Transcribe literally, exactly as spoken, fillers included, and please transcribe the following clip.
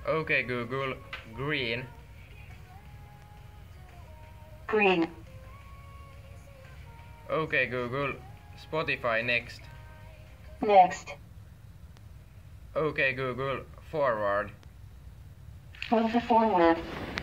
Okay Google, green. Green. Okay Google, Spotify next. Next. Okay Google, forward. Move to forward.